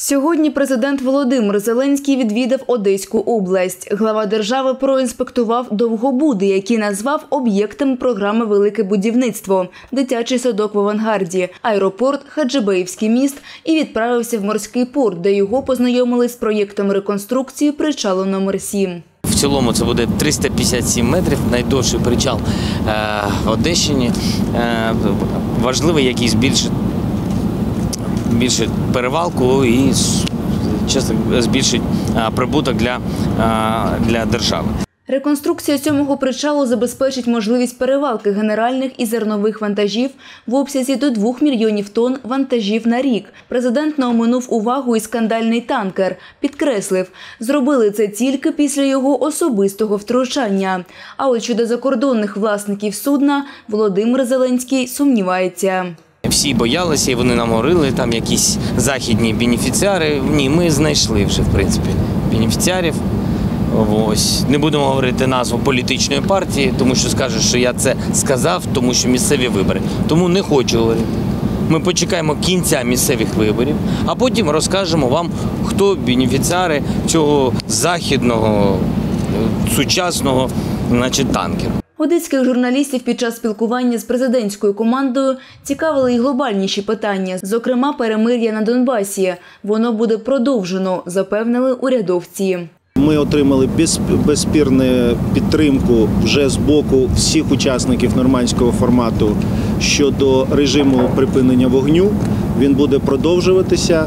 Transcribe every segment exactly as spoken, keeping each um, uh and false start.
Сьогодні президент Володимир Зеленський відвідав Одеську область. Глава держави проінспектував Довгобуди, які назвав об'єктами програми «Велике будівництво», дитячий садок в авангарді, аеропорт, Хаджибеївський міст і відправився в морський порт, де його познайомили з проєктом реконструкції причалу номер сім. В цілому це буде триста п'ятдесят сім метрів, найдовший причал е, в Одещині. Е, важливий, який збільшить, збільшить перевалку і чесно, збільшить е, прибуток для, е, для держави. Реконструкція сьомого причалу забезпечить можливість перевалки генеральних і зернових вантажів в обсязі до двох мільйонів тонн вантажів на рік. Президент не оминув увагу і скандальний танкер. Підкреслив, зробили це тільки після його особистого втручання. А от щодо закордонних власників судна Володимир Зеленський сумнівається. Всі боялися, і вони нам говорили, там якісь західні бенефіціари. Ні, ми знайшли вже, в принципі, бенефіціарів. Ось. Не будемо говорити назву політичної партії, тому що скажуть, що я це сказав, тому що місцеві вибори. Тому не хочу говорити. Ми почекаємо кінця місцевих виборів, а потім розкажемо вам, хто бенефіціари цього західного, сучасного, значить, танкеру. Одеських журналістів під час спілкування з президентською командою цікавили й глобальніші питання, зокрема перемир'я на Донбасі. Воно буде продовжено, запевнили урядовці. Ми отримали безспірну підтримку вже з боку всіх учасників нормандського формату щодо режиму припинення вогню. Він буде продовжуватися,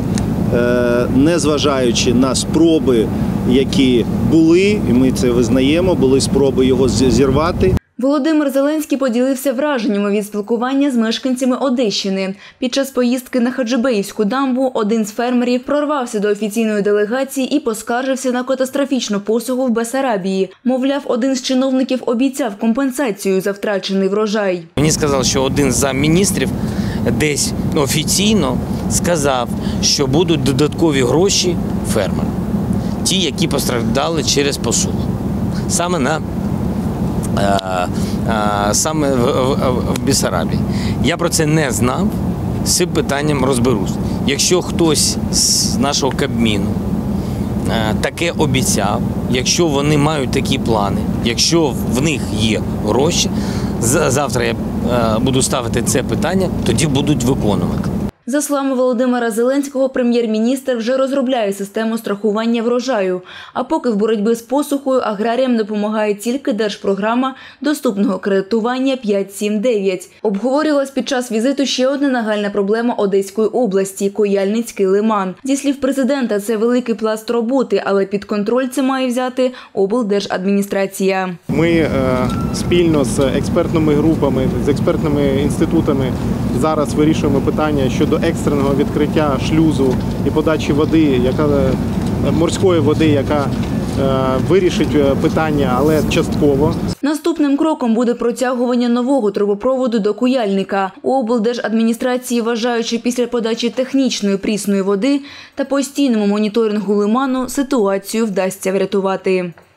незважаючи на спроби, які були, і ми це визнаємо, були спроби його зірвати. Володимир Зеленський поділився враженнями від спілкування з мешканцями Одещини. Під час поїздки на Хаджибеївську дамбу один з фермерів прорвався до офіційної делегації і поскаржився на катастрофічну посуху в Бессарабії. Мовляв, один з чиновників обіцяв компенсацію за втрачений врожай. Мені сказали, що один з замміністрів десь офіційно сказав, що будуть додаткові гроші фермерам. Ті, які постраждали через посуху. Саме на саме в, в, в Бессарабії. Я про це не знав, з цим питанням розберусь. Якщо хтось з нашого Кабміну таке обіцяв, якщо вони мають такі плани, якщо в них є гроші, завтра я буду ставити це питання, тоді будуть виконувати. За словами Володимира Зеленського, прем'єр-міністр вже розробляє систему страхування врожаю. А поки в боротьбі з посухою аграріям допомагає тільки держпрограма доступного кредитування п'ять сім дев'ять. Обговорювалась під час візиту ще одна нагальна проблема Одеської області – Куяльницький лиман. Зі слів президента, це великий пласт роботи, але під контроль це має взяти облдержадміністрація. Ми е, спільно з експертними групами, з експертними інститутами зараз вирішуємо питання щодо до екстреного відкриття шлюзу і подачі води, яка морської води, яка е, вирішить питання, але частково. Наступним кроком буде протягування нового трубопроводу до Куяльника. У облдержадміністрації вважають, що після подачі технічної прісної води та постійному моніторингу лиману ситуацію вдасться врятувати.